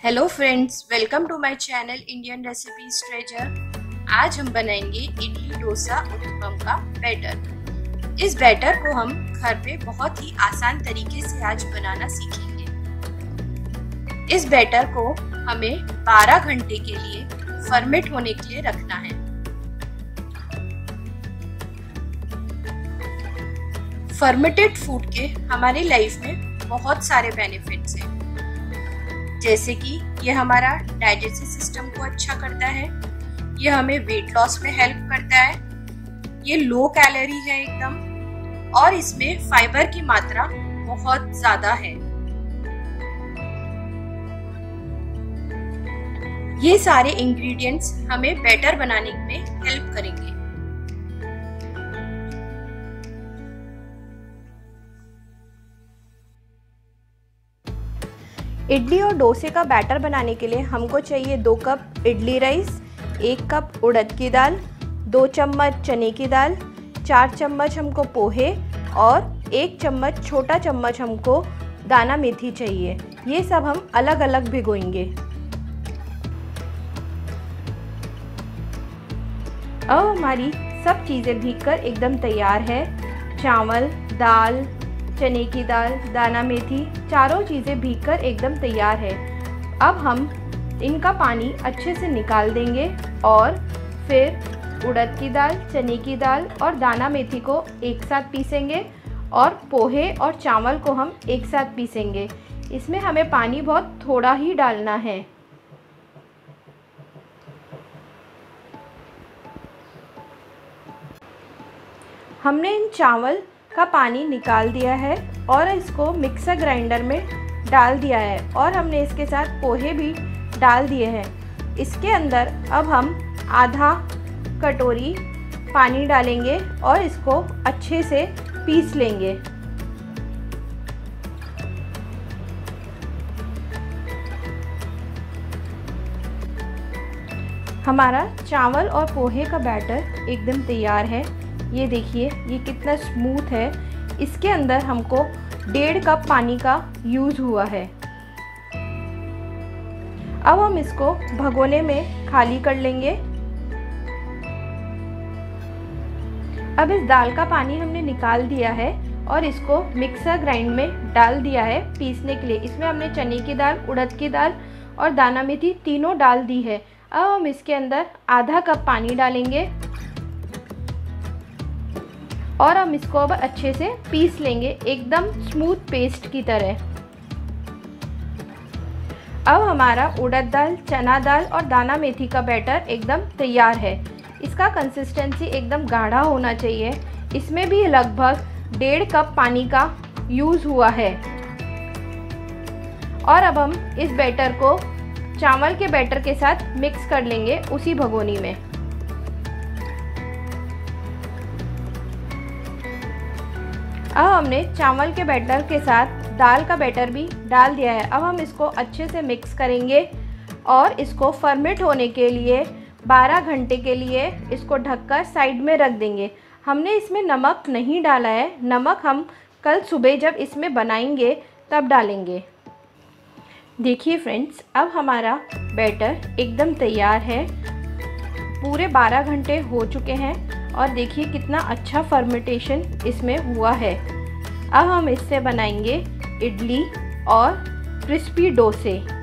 Hello friends, welcome to my channel Indian recipes treasure. आज हम बनाएंगे इडली डोसा उत्तपम का बैटर। इस बैटर को हम घर पे बहुत ही आसान तरीके से आज बनाना सीखेंगे। इस बैटर को हमें 12 घंटे के लिए फर्मेंट होने के लिए रखना है। फर्मेंटेड फूड के हमारी लाइफ में बहुत सारे बेनिफिट्स हैं, जैसे कि ये हमारा डाइजेस्टिव सिस्टम को अच्छा करता है, ये हमें वेट लॉस में हेल्प करता है, ये लो कैलोरी है एकदम, और इसमें फाइबर की मात्रा बहुत ज्यादा है। ये सारे इंग्रेडिएंट्स हमें बैटर बनाने में हेल्प करेंगे। इडली और डोसे का बैटर बनाने के लिए हमको चाहिए 2 कप इडली राइस, 1 कप उड़द की दाल, 2 चम्मच चने की दाल, 4 चम्मच हमको पोहे और 1 चम्मच छोटा चम्मच हमको दाना मेथी चाहिए। ये सब हम अलग अलग भिगोएंगे। अब हमारी सब चीज़ें भीगकर एकदम तैयार है। चावल, दाल, चने की दाल, दाना मेथी, चारों चीज़ें भीगकर एकदम तैयार है। अब हम इनका पानी अच्छे से निकाल देंगे और फिर उड़द की दाल, चने की दाल और दाना मेथी को एक साथ पीसेंगे और पोहे और चावल को हम एक साथ पीसेंगे। इसमें हमें पानी बहुत थोड़ा ही डालना है। हमने इन चावल का पानी निकाल दिया है और इसको मिक्सर ग्राइंडर में डाल दिया है और हमने इसके साथ पोहे भी डाल दिए हैं। इसके अंदर अब हम आधा कटोरी पानी डालेंगे और इसको अच्छे से पीस लेंगे। हमारा चावल और पोहे का बैटर एकदम तैयार है। ये देखिए, ये कितना स्मूथ है। इसके अंदर हमको 1.5 कप पानी का यूज़ हुआ है। अब हम इसको भगोने में खाली कर लेंगे। अब इस दाल का पानी हमने निकाल दिया है और इसको मिक्सर ग्राइंड में डाल दिया है पीसने के लिए। इसमें हमने चने की दाल, उड़द की दाल और दाना मेथी तीनों डाल दी है। अब हम इसके अंदर आधा कप पानी डालेंगे और हम इसको अब अच्छे से पीस लेंगे, एकदम स्मूथ पेस्ट की तरह। अब हमारा उड़द दाल, चना दाल और दाना मेथी का बैटर एकदम तैयार है। इसका कंसिस्टेंसी एकदम गाढ़ा होना चाहिए। इसमें भी लगभग 1.5 कप पानी का यूज़ हुआ है। और अब हम इस बैटर को चावल के बैटर के साथ मिक्स कर लेंगे उसी भगोनी में। अब हमने चावल के बैटर के साथ दाल का बैटर भी डाल दिया है। अब हम इसको अच्छे से मिक्स करेंगे और इसको फर्मेंट होने के लिए 12 घंटे के लिए इसको ढककर साइड में रख देंगे। हमने इसमें नमक नहीं डाला है। नमक हम कल सुबह जब इसमें बनाएंगे तब डालेंगे। देखिए फ्रेंड्स, अब हमारा बैटर एकदम तैयार है। पूरे 12 घंटे हो चुके हैं और देखिए कितना अच्छा फर्मेंटेशन इसमें हुआ है। अब हम इससे बनाएंगे इडली और क्रिस्पी डोसे।